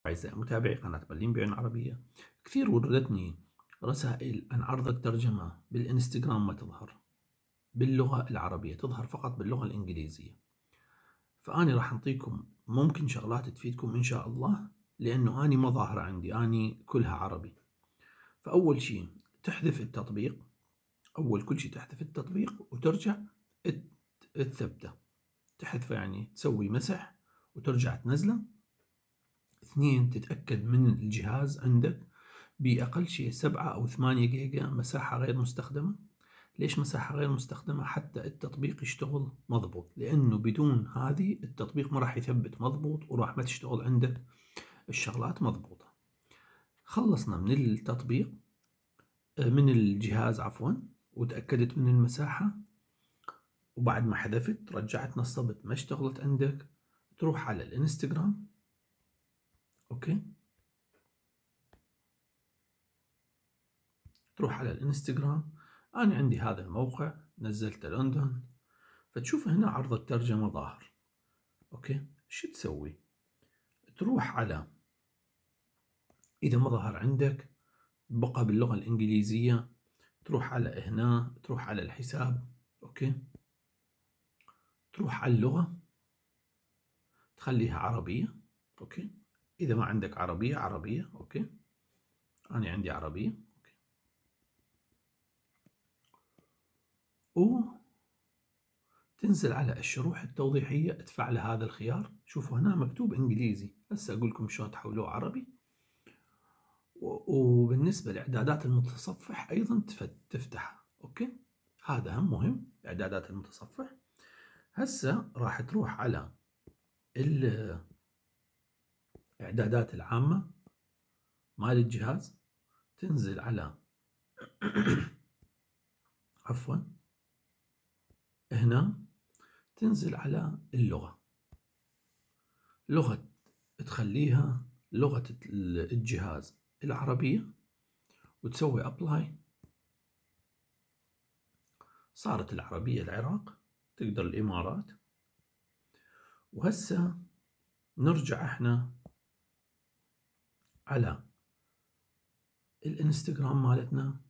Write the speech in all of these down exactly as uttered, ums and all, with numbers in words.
أعزائي متابعي قناة برلين بعيون عربية، كثير وردتني رسائل عن عرض الترجمة بالإنستغرام ما تظهر باللغة العربية، تظهر فقط باللغة الإنجليزية. فأنا راح أعطيكم ممكن شغلات تفيدكم إن شاء الله، لأنه أني ما ظاهرة عندي، أني كلها عربي. فأول شيء تحذف التطبيق، أول كل شيء تحذف التطبيق وترجع تثبته، تحذفه يعني تسوي مسح وترجع تنزله. اثنين، تتأكد من الجهاز عندك بأقل شيء سبعة أو ثمانية جيجا مساحة غير مستخدمة. ليش مساحة غير مستخدمة؟ حتى التطبيق يشتغل مضبوط، لأنه بدون هذه التطبيق ما راح يثبت مضبوط وراح ما تشتغل عندك الشغلات مضبوطة. خلصنا من التطبيق من الجهاز عفوا، وتأكدت من المساحة، وبعد ما حذفت رجعت نصبت ما اشتغلت عندك، تروح على الانستغرام. اوكي، تروح على الانستغرام. انا عندي هذا الموقع نزلته لندن، فتشوف هنا عرض الترجمة ظاهر. اوكي، شو تسوي؟ تروح على، اذا ما ظهر عندك بقى باللغة الانجليزية، تروح على هنا، تروح على الحساب. اوكي، تروح على اللغة تخليها عربية. اوكي، اذا ما عندك عربية عربية. اوكي، انا عندي عربية. وتنزل على الشروح التوضيحية، تفعل هذا الخيار. شوفوا هنا مكتوب انجليزي، هسه اقول لكم شلون تحولوه عربي. وبالنسبة لاعدادات المتصفح ايضا تفتحها. اوكي، هذا هم مهم، اعدادات المتصفح. هسه راح تروح على الاعدادات العامة مال الجهاز، تنزل على عفوا هنا، تنزل على اللغة، لغة تخليها لغة الجهاز العربية، وتسوي أبلاي. صارت العربية العراق، تقدر الإمارات. وهسه نرجع احنا على الانستغرام مالتنا،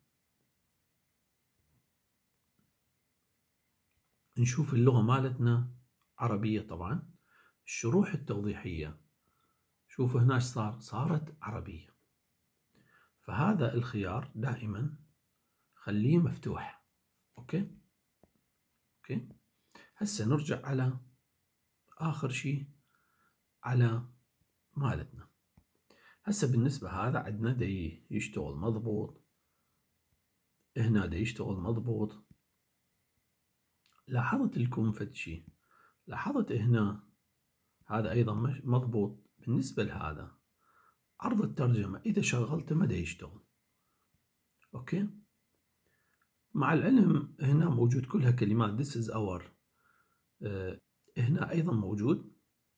نشوف اللغة مالتنا عربية طبعا. الشروح التوضيحية شوف هنا ايش صار، صارت عربية. فهذا الخيار دائما خليه مفتوح. اوكي اوكي هسه نرجع على اخر شيء على مالتنا. هسه بالنسبة هذا عندنا دا يشتغل مضبوط، هنا دا يشتغل مضبوط. لاحظت لكم فد شيء، لاحظت هنا هذا ايضا مضبوط. بالنسبة لهذا عرض الترجمة اذا شغلته ما دا يشتغل. اوكي، مع العلم هنا موجود كلها كلمات this is our. آه هنا ايضا موجود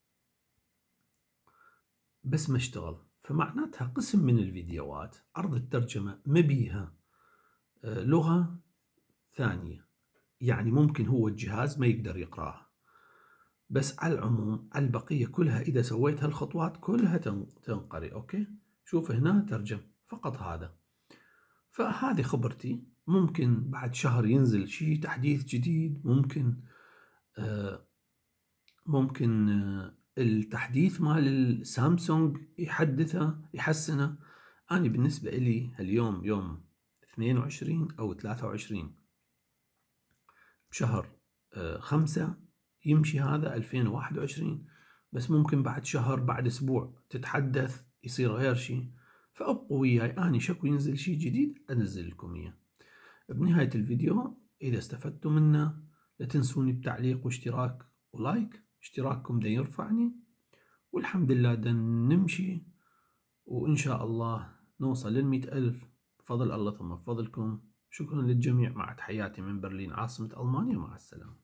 بس ما اشتغل. فمعناتها قسم من الفيديوهات عرض الترجمة ما بيها آه لغة ثانية، يعني ممكن هو الجهاز ما يقدر يقراها. بس على العموم على البقية كلها إذا سويت هالخطوات كلها تنقري. أوكي، شوف هنا ترجم فقط هذا. فهذه خبرتي. ممكن بعد شهر ينزل شيء تحديث جديد، ممكن آه ممكن آه التحديث مال السامسونج يحدثه يحسنه. أنا بالنسبة لي اليوم يوم اثنين وعشرين أو ثلاثة وعشرين بشهر آه خمسة، يمشي هذا ألفين وواحد وعشرين. بس ممكن بعد شهر بعد أسبوع تتحدث يصير غير شيء. فأبقوا وياي، أنا شكو ينزل شيء جديد أنزل لكم إياه. بنهاية الفيديو إذا استفدتوا منه لا تنسوني بتعليق واشتراك ولايك. اشتراككم دا يرفعني، والحمد لله دا نمشي، وإن شاء الله نوصل للمئة ألف بفضل الله ثم بفضلكم. شكرا للجميع، مع تحياتي من برلين عاصمة ألمانيا. مع السلامة.